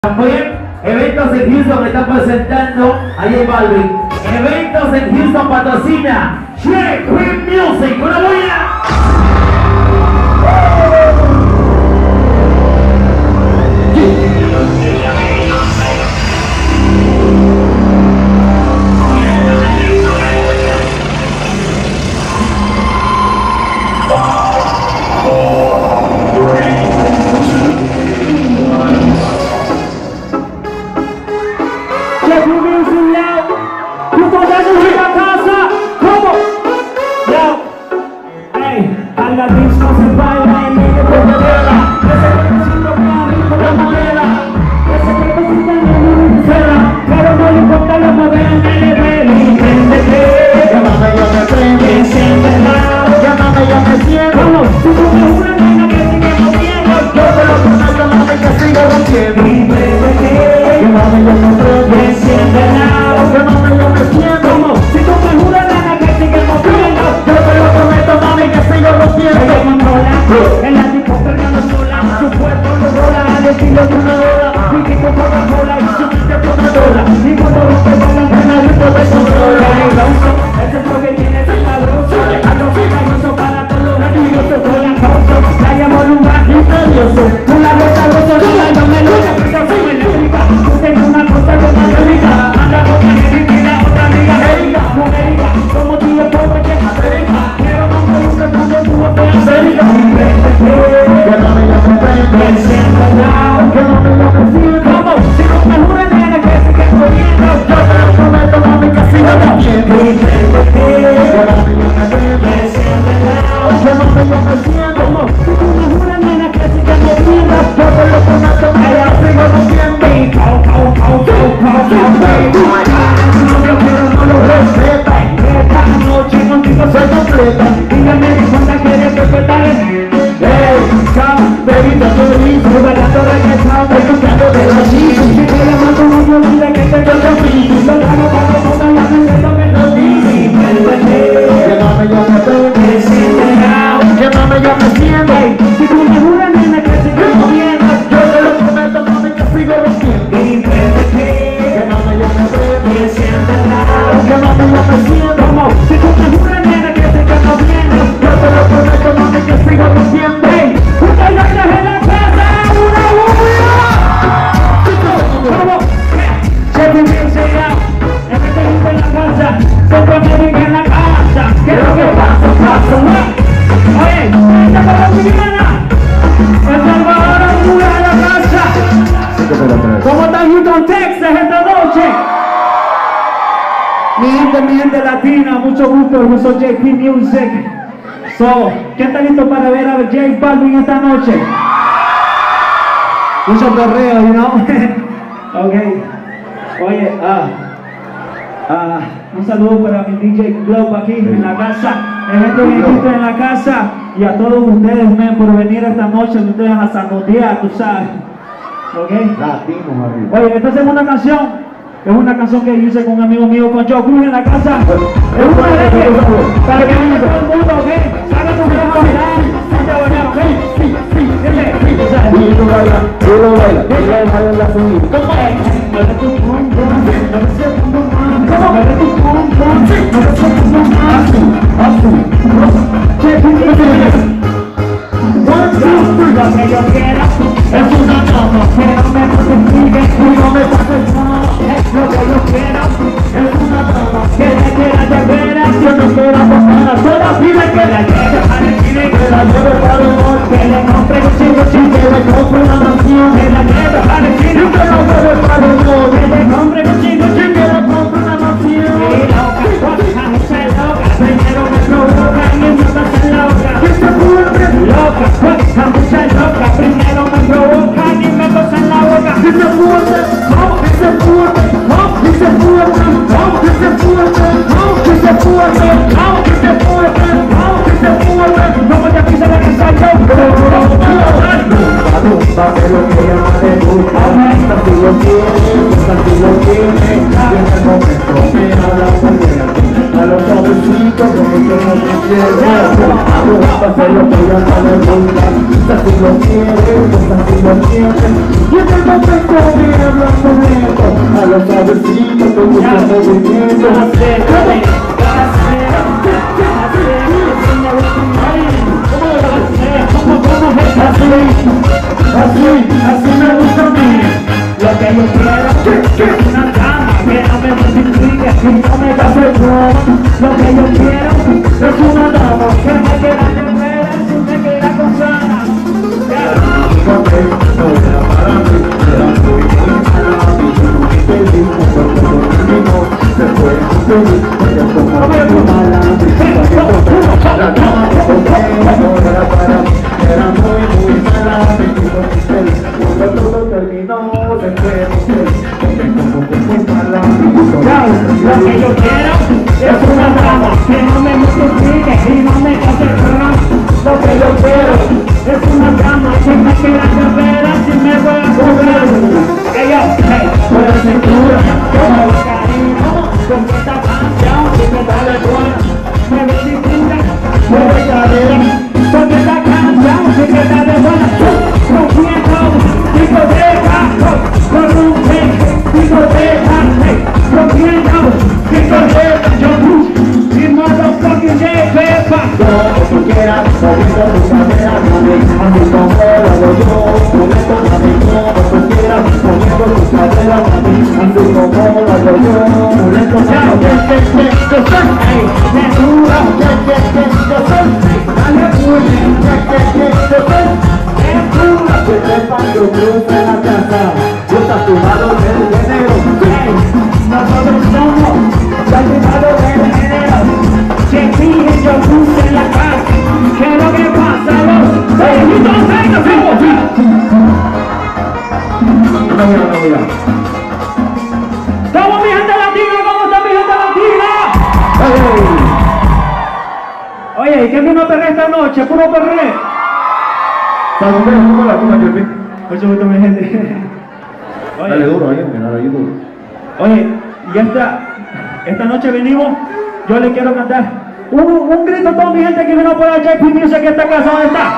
También eventos en Houston están presentando a J Balvin. Eventos en Houston patrocina J Music. ¡Una buena! ¿Cómo está Houston, Texas esta noche? Mi gente latina, mucho gusto, yo soy JP Music. ¿Qué está listo para ver a J Balvin esta noche? Mucho perreo, you know? Ok. Oye, un saludo para mi DJ Globe aquí en la casa, gente que en la casa, y a todos ustedes, men, por venir esta noche, ustedes a sacotear, tú sabes. ¿Ok? Latino, arriba. Oye, esta segunda canción es una canción que hice con un amigo mío, con Joe Cruz en la casa. Es una de para que venga todo el mundo, ¿ok? Saca tu mano a mirar, ponte a bailar, ¿ok? Sí, Y lo baila la subida. ¿Cómo es? Mueve tu pum pum, mueve ese pum pum, mueve tu pum pum, mueve ese pum pum, lo que yo quiero es una nota, que no me justifique y no me pases nada. Lo que yo quiero es una nota, que le quiera de veras, que no quiera pasar. Solo pide que la lleve para el cine, que la lleve para el gol, que le compre un chingo, que le compre una mansión, que la lleve para el cine, que la lleve para el gol, que le compre un chingo, que le compre una mansión. Y loca, se loca, primero me provoca y me pasa loca. Que se vuelve loca, mucha loca, primero me provoca y me pasa en la boca. Que se vuelve, que se vuelve, que se vuelve, que se vuelve, que se vuelve, que se vuelve, que se vuelve. No voy a pisar la casa yo, pero que lo que llama de gusta, si lo tiene, y en el momento que habla con él, a los jovencitos como que no Pasa lo que ya no le gusta, así lo quiere, pues así lo quiere. Y en el momento viene hablando lento, a los suavecitos con mucho movimiento. Así me gusta a mí. Lo que yo quiero es una cama que no me multiplique y no me case yo. Lo que yo quiero es una dama que me quiera de veras y me quiera con ganas. No era para mí, era muy para mí. Muy feliz, cuando terminó, se fue feliz, ella como mala. La cama que no era para mí, era muy para mí. Cuando todo terminó, se fue feliz, como muy mala. Lo que yo quiero es una dama que no me multiplique y no me case con. Lo que yo quiero es una dama que me quiera de veras y me voy a cobrar. Ella, por la cintura, con el cariño, con esta canción y me da la buena. Me distingue, me voy a ver, con esta canción y me da la buena. Rompiendo, discoteca, con un jeque, discoteca, rompiendo, discoteca, yo y motherfucking jefe. Como tú quieras, moviendo tu cadera, mami, así como lo hago yo. Moviendo, mami, como tú quieras, moviendo tu cadera, mami, así como lo hago yo. Moviendo, mami, yo soy, Me dura, yo soy, dale fuerte, yo soy. es dura. Que sepan que cruza en la casa, yo tatuado del género. Nosotros somos cultivados del género. Que piden yo puse en la casa. ¿Qué es lo que pasa? No voy a. ¿Cómo mi gente latina? ¿Cómo está mi gente latina? Oye, ¿y qué vino a perder esta noche? ¿Puro perder? ¿Cómo la tuna, Kelvin? Mucho gusto, mi gente. Dale duro ahí, dale ahí duro. Oye, y esta noche venimos, yo le quiero cantar un grito a toda mi gente que vino por la JP Music, que esta casa, ¿dónde está?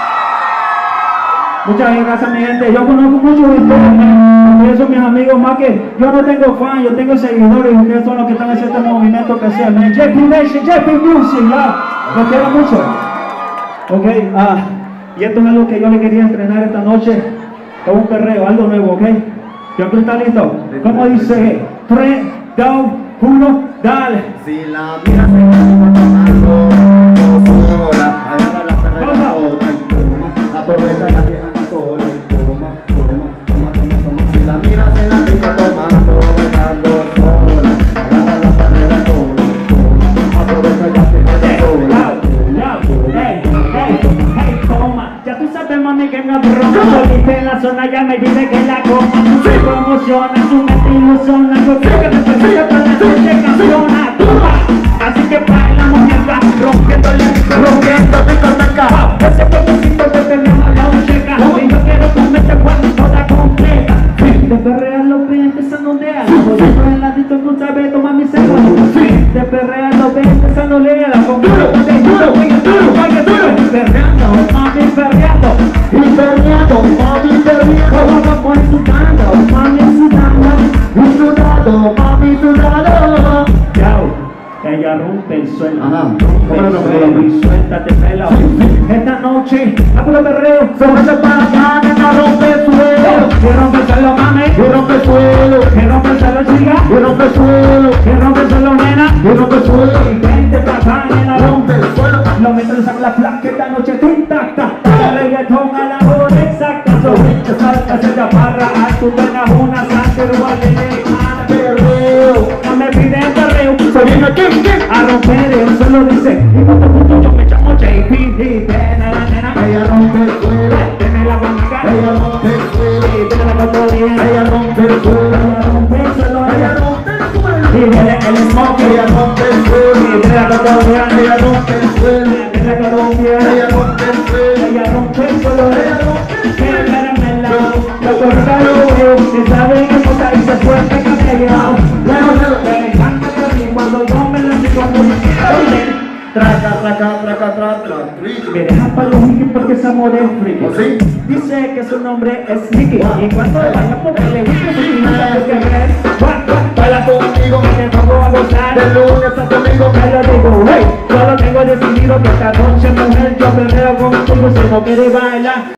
Muchas gracias, mi gente. Yo conozco muchos de ustedes, ustedes son mis amigos, más que yo no tengo fans, yo tengo seguidores, y ustedes son los que están haciendo este movimiento que sea. JP Nation, JP Music, ya, los quiero mucho. Ok, y esto es algo que yo le quería entrenar esta noche, es un perreo, algo nuevo, ok. ¿Ya tú estás listo? ¿Cómo dice? 3, 2, 1, dale. Si la miras se va tomando sola, agarra la perrera sola y toma, aprovecha la vieja sola y toma. Si la miras se la pica tomando, bailando sola, agarra la perrera sola y toma, aprovecha la vieja sola. Hey, toma. Ya tú sabes, mami, que me abronca. Solita en la zona ya me dice que la coma. Se promociona, su mente ilusiona. Yo creo que me presenta para la noche campeona. Toma. Así que baila, muñeca, rompiendo discoteca. Ese propósito te tenemos la checa. Y yo quiero comerte cuando toda completa. De perrear los pies empezando a ondear. Jodiendo el ladito, tú sabes, toma mi seguro. De perrear los pies empezando a leer. Con duro. Perreando, mami, perreando. Y perreando, mami, perreando. Vamos sudando, mami, sudando. Y sudado, mami, sudado. Chao. Ella rompe el suelo, Ajá. y suéltate pelado. Esta noche, a puro perreo, Sobre para acá, nena, rompe el suelo. que rompe el suelo, mami, Y rompe el suelo. que rompe el suelo, chica, Y rompe el suelo. que rompe el suelo, nena. Y rompe el suelo. Y vente pa' acá, nena, Rompe el suelo. Los metros a la placa, esta noche tic-tac-tac. Reggaetón a la hora exacta. Sobricho, salta, se te aparra. A tu pena una sangre, Perreo. no me piden perreo. Se viene aquí. A romper el suelo dice, y cuando tú yo me llamo JP, nena, Ella rompe el suelo. tiene la guanaca, Ella rompe el suelo. tiene la cotorría, Ella rompe el suelo. ella rompe el suelo, Ella ella rompe el suelo. y viene el smoke, Ella rompe el suelo. y tiene la cotorría, Ella rompe el suelo. tiene la cotorría, Ella rompe el suelo. ella rompe el suelo, Ella rompe el que suelo. caramela, la corta lo veo, si saben que puta y se fuerte camello, me encanta que a mí cuando yo me la digo muy bien. Traca, traca, ese amor es friki. ¿Oh, sí? Dice que su nombre es Nicky. Y cuando vaya por él le gusta su nada que ver. Baila conmigo, Me pongo a gozar. de lunes a domingo. Me lo digo, hey, yo lo tengo decidido que esta noche mujer yo perreo contigo si no quiere bailar.